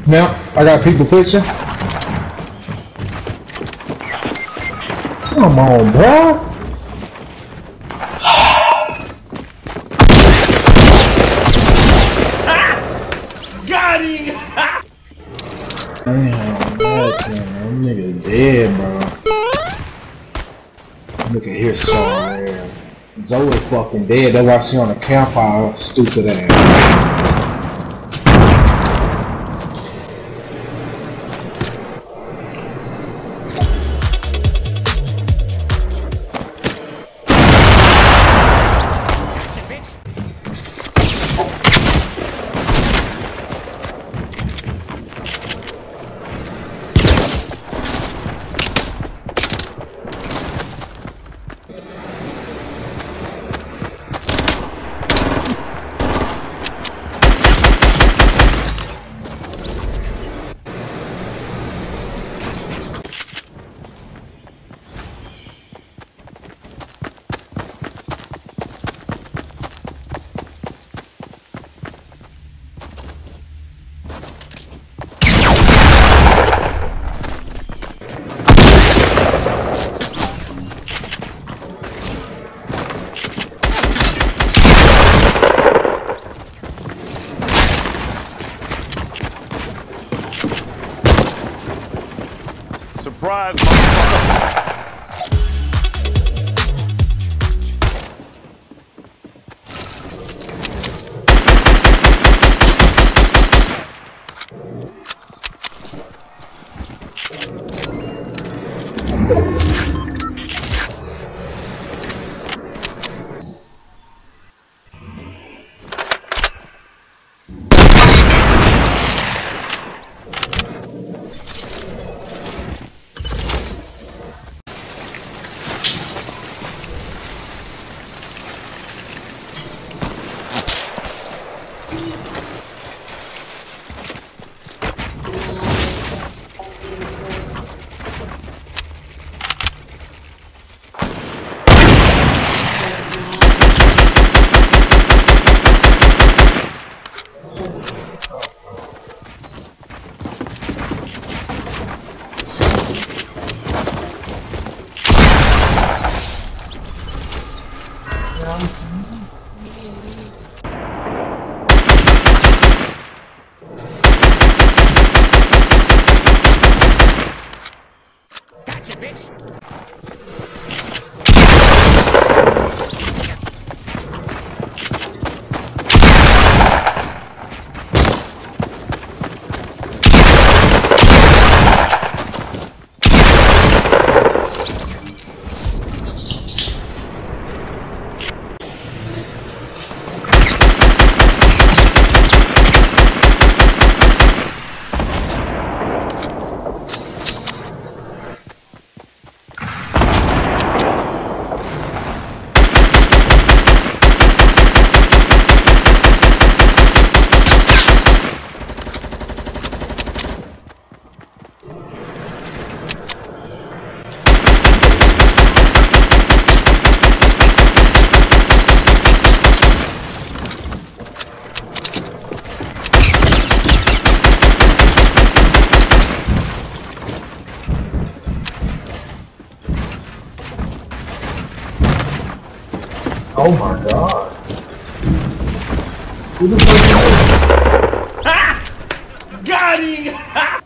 Now, I got people picture. Come on, bro. Got him! Damn, that nigga dead, bro. Look at his song, man. Zoe fucking dead. That's why she on the campfire, stupid ass. Surprise, motherfucker! Gotcha, bitch! Oh my god. Who the fuck is this? Ha! Got him! Ha!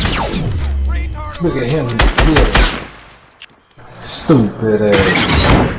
Look at him, yeah. Stupid ass.